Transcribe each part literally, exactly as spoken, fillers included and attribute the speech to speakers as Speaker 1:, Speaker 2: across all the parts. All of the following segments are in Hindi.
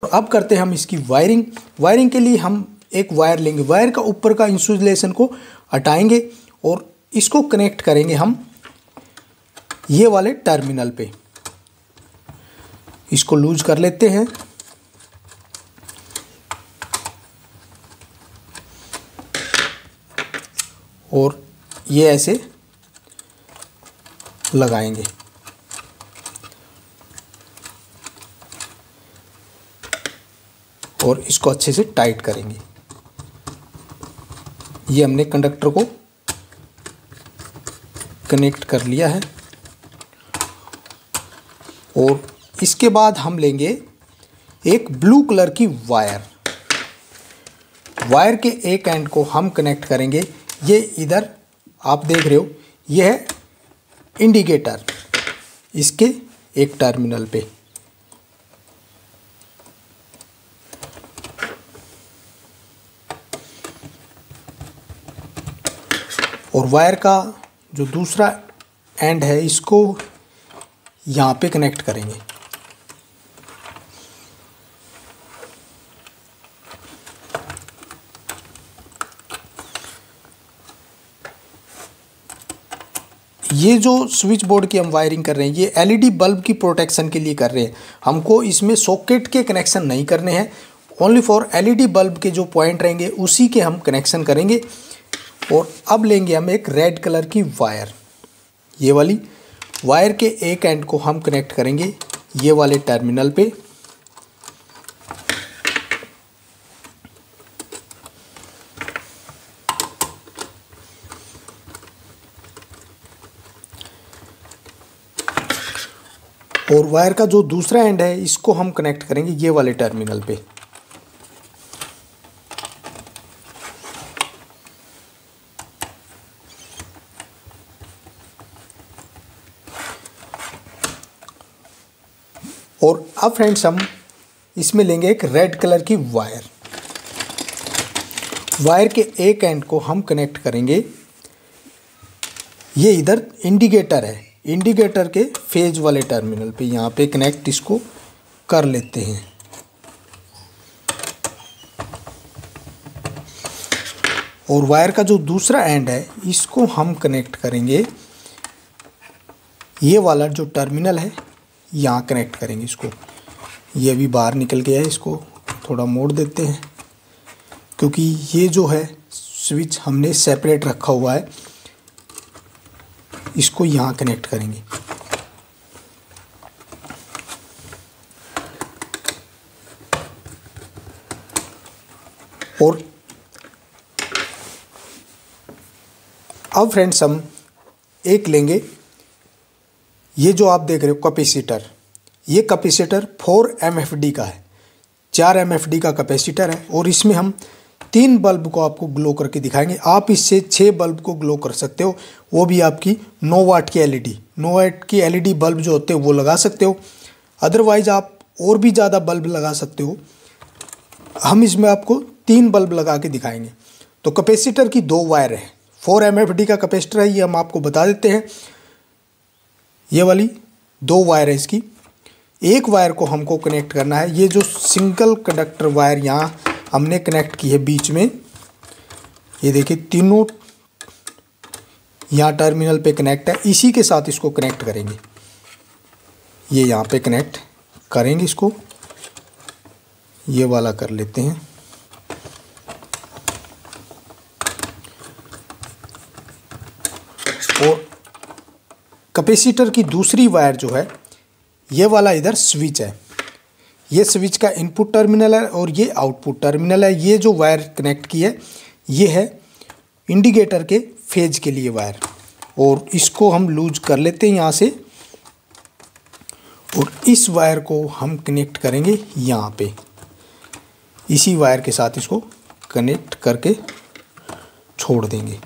Speaker 1: और अब करते हैं हम इसकी वायरिंग। वायरिंग के लिए हम एक वायर लेंगे, वायर का ऊपर का इंसुलेशन को हटाएंगे और इसको कनेक्ट करेंगे हम ये वाले टर्मिनल पे। इसको लूज कर लेते हैं और ये ऐसे लगाएंगे। और इसको अच्छे से टाइट करेंगे। ये हमने कंडक्टर को कनेक्ट कर लिया है। और इसके बाद हम लेंगे एक ब्लू कलर की वायर। वायर के एक एंड को हम कनेक्ट करेंगे, ये इधर आप देख रहे हो, ये है इंडिकेटर, इसके एक टर्मिनल पे। और वायर का जो दूसरा एंड है इसको यहाँ पे कनेक्ट करेंगे। ये जो स्विच बोर्ड की हम वायरिंग कर रहे हैं ये एलईडी बल्ब की प्रोटेक्शन के लिए कर रहे हैं। हमको इसमें सॉकेट के कनेक्शन नहीं करने हैं, ओनली फॉर एलईडी बल्ब के जो पॉइंट रहेंगे उसी के हम कनेक्शन करेंगे। और अब लेंगे हम एक रेड कलर की वायर। ये वाली वायर के एक एंड को हम कनेक्ट करेंगे ये वाले टर्मिनल पे। और वायर का जो दूसरा एंड है इसको हम कनेक्ट करेंगे ये वाले टर्मिनल पे। और अब फ्रेंड्स हम इसमें लेंगे एक रेड कलर की वायर। वायर के एक एंड को हम कनेक्ट करेंगे, ये इधर इंडिकेटर है, इंडिकेटर के फेज वाले टर्मिनल पे। यहाँ पे कनेक्ट इसको कर लेते हैं। और वायर का जो दूसरा एंड है इसको हम कनेक्ट करेंगे, ये वाला जो टर्मिनल है यहाँ कनेक्ट करेंगे इसको। ये अभी बाहर निकल गया है, इसको थोड़ा मोड़ देते हैं क्योंकि ये जो है स्विच हमने सेपरेट रखा हुआ है। इसको यहाँ कनेक्ट करेंगे। और अब फ्रेंड्स हम एक लेंगे, ये जो आप देख रहे हो कैपेसिटर, ये capacitor four M F D का है, चार एम एफ डी का कैपेसिटर है। और इसमें हम तीन बल्ब को आपको ग्लो करके दिखाएंगे। आप इससे छः बल्ब को ग्लो कर सकते हो, वो भी आपकी नौ वाट की एलईडी नौ वाट की एलईडी बल्ब जो होते हैं वो लगा सकते हो। अदरवाइज आप और भी ज़्यादा बल्ब लगा सकते हो। हम इसमें आपको तीन बल्ब लगा के दिखाएंगे। तो कैपेसिटर की दो वायर है, फोर एम एफ डी का कैपेसिटर है, ये हम आपको बता देते हैं। ये वाली दो वायर है इसकी। एक वायर को हमको कनेक्ट करना है, ये जो सिंगल कंडक्टर वायर यहाँ हमने कनेक्ट की है बीच में, ये देखिए तीनों यहाँ टर्मिनल पे कनेक्ट है, इसी के साथ इसको कनेक्ट करेंगे। ये यहाँ पे कनेक्ट करेंगे इसको, ये वाला कर लेते हैं। और कैपेसिटर की दूसरी वायर जो है ये वाला इधर स्विच है, ये स्विच का इनपुट टर्मिनल है और ये आउटपुट टर्मिनल है। ये जो वायर कनेक्ट की है ये है इंडिकेटर के फेज के लिए वायर। और इसको हम लूज कर लेते हैं यहाँ से और इस वायर को हम कनेक्ट करेंगे यहाँ पे, इसी वायर के साथ इसको कनेक्ट करके छोड़ देंगे।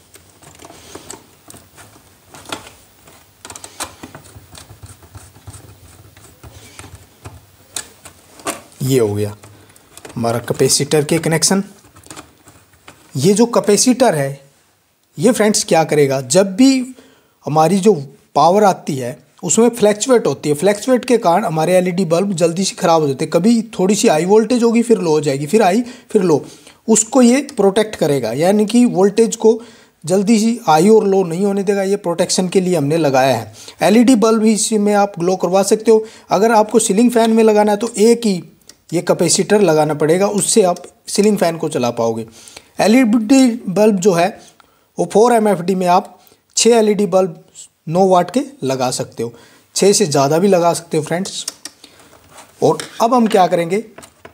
Speaker 1: ये हो गया हमारा कैपेसिटर के कनेक्शन। ये जो कैपेसिटर है ये फ्रेंड्स क्या करेगा, जब भी हमारी जो पावर आती है उसमें फ्लैक्चुएट होती है। फ्लैक्चुएट के कारण हमारे एलईडी बल्ब जल्दी से ख़राब हो जाते हैं। कभी थोड़ी सी हाई वोल्टेज होगी, फिर लो हो जाएगी, फिर हाई फिर लो, उसको ये प्रोटेक्ट करेगा, यानी कि वोल्टेज को जल्दी सी हाई और लो नहीं होने देगा। ये प्रोटेक्शन के लिए हमने लगाया है। एलईडी बल्ब ही इसी में आप ग्लो करवा सकते हो। अगर आपको सीलिंग फैन में लगाना है तो एक ही ये कैपेसिटर लगाना पड़ेगा, उससे आप सीलिंग फैन को चला पाओगे। एलईडी बल्ब जो है वो फोर एम एफ डी में आप छः एलईडी बल्ब नौ वाट के लगा सकते हो, छः से ज़्यादा भी लगा सकते हो फ्रेंड्स। और अब हम क्या करेंगे,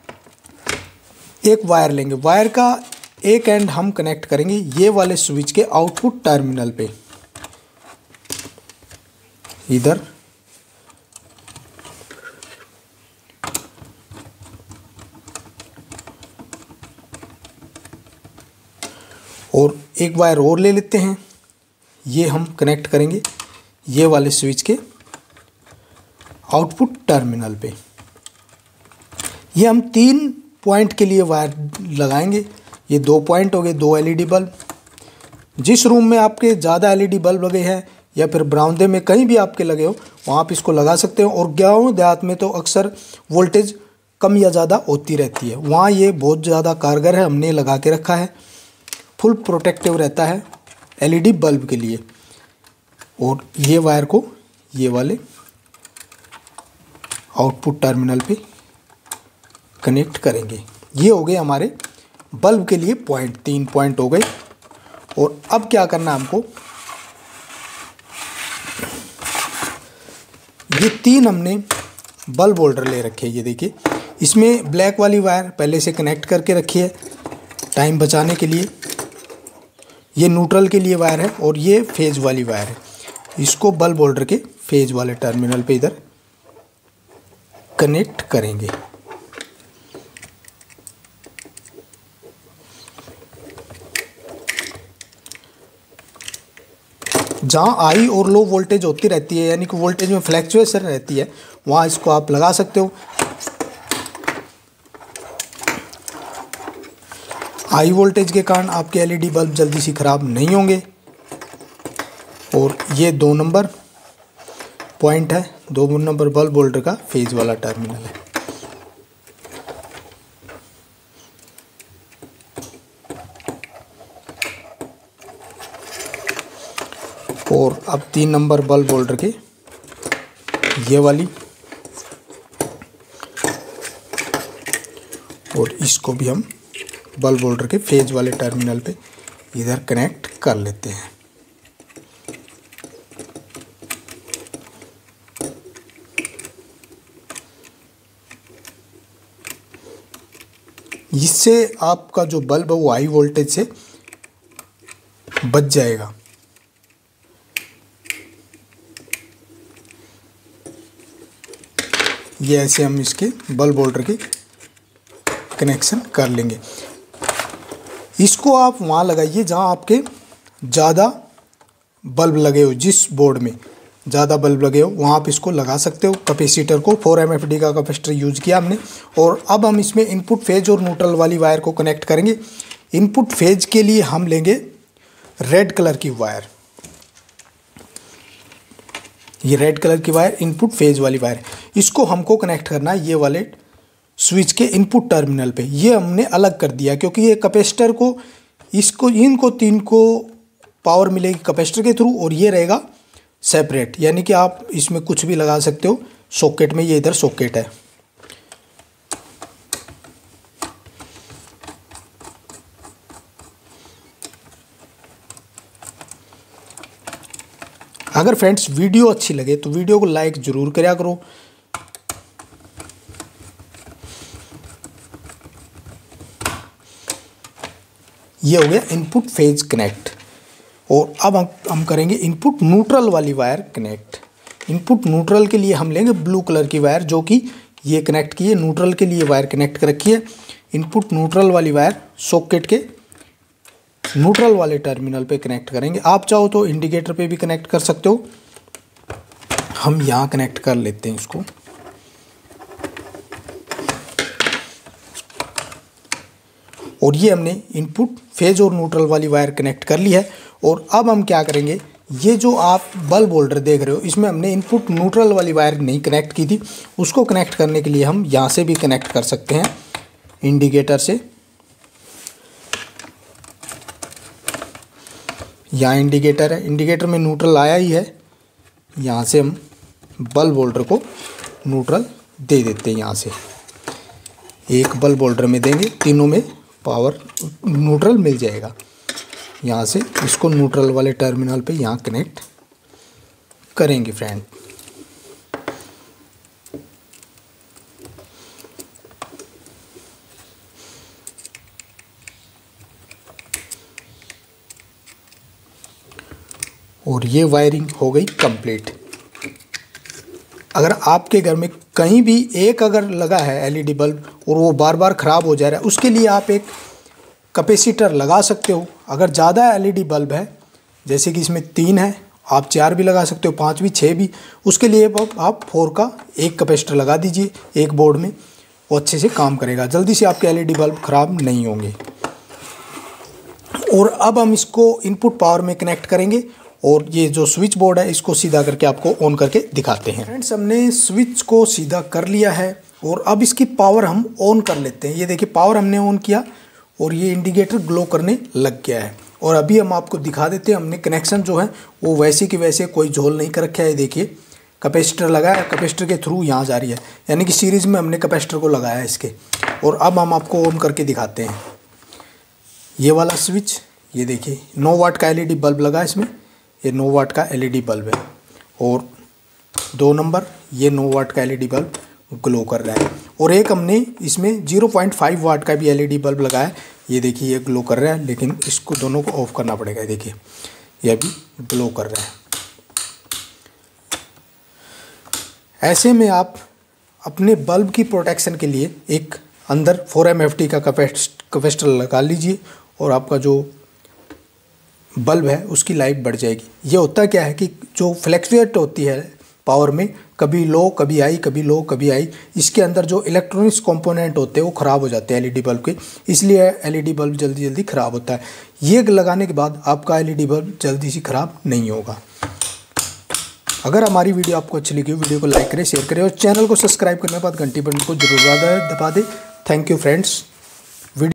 Speaker 1: एक वायर लेंगे, वायर का एक एंड हम कनेक्ट करेंगे ये वाले स्विच के आउटपुट टर्मिनल पे, इधर और एक वायर और ले लेते हैं, ये हम कनेक्ट करेंगे ये वाले स्विच के आउटपुट टर्मिनल पे। ये हम तीन पॉइंट के लिए वायर लगाएंगे। ये दो पॉइंट हो गए, दो एलईडी बल्ब। जिस रूम में आपके ज़्यादा एलईडी बल्ब लगे हैं या फिर बरामदे में कहीं भी आपके लगे हो, वहाँ आप इसको लगा सकते हो। और गाँव देहात में तो अक्सर वोल्टेज कम या ज़्यादा होती रहती है, वहाँ ये बहुत ज़्यादा कारगर है, हमने लगा के रखा है। फुल प्रोटेक्टिव रहता है एलईडी बल्ब के लिए। और ये वायर को ये वाले आउटपुट टर्मिनल पे कनेक्ट करेंगे। ये हो गए हमारे बल्ब के लिए पॉइंट, तीन पॉइंट हो गए। और अब क्या करना है हमको, ये तीन हमने बल्ब होल्डर ले रखे हैं। ये देखिए, इसमें ब्लैक वाली वायर पहले से कनेक्ट करके रखी है टाइम बचाने के लिए। ये न्यूट्रल के लिए वायर है और ये फेज वाली वायर है। इसको बल्ब होल्डर के फेज वाले टर्मिनल पे इधर कनेक्ट करेंगे। जहाँ हाई और लो वोल्टेज होती रहती है, यानी कि वोल्टेज में फ्लैक्चुएशन रहती है, वहाँ इसको आप लगा सकते हो। हाई वोल्टेज के कारण आपके एलईडी बल्ब जल्दी से ख़राब नहीं होंगे। और ये दो नंबर पॉइंट है, दो नंबर बल्ब होल्डर का फेज वाला टर्मिनल है। और अब तीन नंबर बल्ब होल्डर के ये वाली, और इसको भी हम बल्ब होल्डर के फेज वाले टर्मिनल पे इधर कनेक्ट कर लेते हैं। इससे आपका जो बल्ब है वो हाई वोल्टेज से बच जाएगा। ये ऐसे हम इसके बल्ब होल्डर के कनेक्शन कर लेंगे। इसको आप वहाँ लगाइए जहाँ आपके ज़्यादा बल्ब लगे हो, जिस बोर्ड में ज़्यादा बल्ब लगे हो वहाँ आप इसको लगा सकते हो। कैपेसिटर को फोर एम एफ डी का कैपेसिटर यूज़ किया हमने। और अब हम इसमें इनपुट फेज और न्यूट्रल वाली वायर को कनेक्ट करेंगे। इनपुट फेज के लिए हम लेंगे रेड कलर की वायर, ये रेड कलर की वायर इनपुट फेज वाली वायर। इसको हमको कनेक्ट करना है ये वाले स्विच के इनपुट टर्मिनल पे। ये हमने अलग कर दिया क्योंकि ये कैपेसिटर को, इसको इनको तीन को पावर मिलेगी कैपेसिटर के थ्रू, और ये रहेगा सेपरेट, यानी कि आप इसमें कुछ भी लगा सकते हो सॉकेट में। ये इधर सॉकेट है। अगर फ्रेंड्स वीडियो अच्छी लगे तो वीडियो को लाइक ज़रूर करा करो। ये हो गया इनपुट फेज कनेक्ट। और अब हम हम करेंगे इनपुट न्यूट्रल वाली वायर कनेक्ट। इनपुट न्यूट्रल के लिए हम लेंगे ब्लू कलर की वायर, जो कि ये कनेक्ट की है। न्यूट्रल के लिए वायर कनेक्ट कर रखी है। इनपुट न्यूट्रल वाली वायर सॉकेट के न्यूट्रल वाले टर्मिनल पे कनेक्ट करेंगे। आप चाहो तो इंडिकेटर पे भी कनेक्ट कर सकते हो। हम यहाँ कनेक्ट कर लेते हैं इसको। और ये हमने इनपुट फेज और न्यूट्रल वाली वायर कनेक्ट कर ली है। और अब हम क्या करेंगे, ये जो आप बल्ब होल्डर देख रहे हो इसमें हमने इनपुट न्यूट्रल वाली वायर नहीं कनेक्ट की थी, उसको कनेक्ट करने के लिए हम यहाँ से भी कनेक्ट कर सकते हैं इंडिकेटर से। यहाँ इंडिकेटर है, इंडिकेटर में न्यूट्रल आया ही है, यहाँ से हम बल्ब होल्डर को न्यूट्रल दे देते हैं। यहाँ से एक बल्ब होल्डर में देंगे, तीनों में पावर न्यूट्रल मिल जाएगा। यहाँ से इसको न्यूट्रल वाले टर्मिनल पे यहाँ कनेक्ट करेंगे फ्रेंड। और ये वायरिंग हो गई कंप्लीट। अगर आपके घर में कहीं भी एक अगर लगा है एलईडी बल्ब और वो बार बार ख़राब हो जा रहा है, उसके लिए आप एक कैपेसिटर लगा सकते हो। अगर ज़्यादा एलईडी बल्ब है, जैसे कि इसमें तीन है, आप चार भी लगा सकते हो, पाँच भी, छः भी, उसके लिए आप फोर का एक कैपेसिटर लगा दीजिए एक बोर्ड में, वो अच्छे से काम करेगा, जल्दी से आपके एलईडी बल्ब ख़राब नहीं होंगे। और अब हम इसको इनपुट पावर में कनेक्ट करेंगे और ये जो स्विच बोर्ड है इसको सीधा करके आपको ऑन करके दिखाते हैं। फ्रेंड्स, हमने स्विच को सीधा कर लिया है और अब इसकी पावर हम ऑन कर लेते हैं। ये देखिए पावर हमने ऑन किया और ये इंडिकेटर ग्लो करने लग गया है। और अभी हम आपको दिखा देते हैं, हमने कनेक्शन जो है वो वैसे कि वैसे कोई झोल नहीं कर रखा है। देखिए कैपेसिटर लगाया, कैपेसिटर के थ्रू यहाँ जा रही है, यानी कि सीरीज़ में हमने कैपेसिटर को लगाया है इसके। और अब हम आपको ऑन करके दिखाते हैं। ये वाला स्विच, ये देखिए नौ वाट का एलईडी बल्ब लगा है इसमें, ये नौ वाट का एलईडी बल्ब है। और दो नंबर ये नौ वाट का एलईडी बल्ब ग्लो कर रहा है। और एक हमने इसमें ज़ीरो पॉइंट फाइव वाट का भी एलईडी बल्ब लगाया है, ये देखिए ये ग्लो कर रहा है, लेकिन इसको दोनों को ऑफ करना पड़ेगा। देखिए ये भी ग्लो कर रहा है। ऐसे में आप अपने बल्ब की प्रोटेक्शन के लिए एक अंदर फोर एम एफ टी का कैपेसिटर लगा लीजिए और आपका जो बल्ब है उसकी लाइफ बढ़ जाएगी। ये होता क्या है कि जो फ्लैक्चुएट होती है पावर में, कभी लो कभी आई, कभी लो कभी आई, इसके अंदर जो इलेक्ट्रॉनिक्स कंपोनेंट होते हैं वो ख़राब हो जाते हैं एलईडी बल्ब के, इसलिए एलईडी बल्ब जल्दी जल्दी ख़राब होता है। ये लगाने के बाद आपका एलईडी बल्ब जल्दी से ख़राब नहीं होगा। अगर हमारी वीडियो आपको अच्छी लगी हो, वीडियो को लाइक करें, शेयर करें और चैनल को सब्सक्राइब करने के बाद घंटी बटन को जरूर दबा दें। Thank you friends.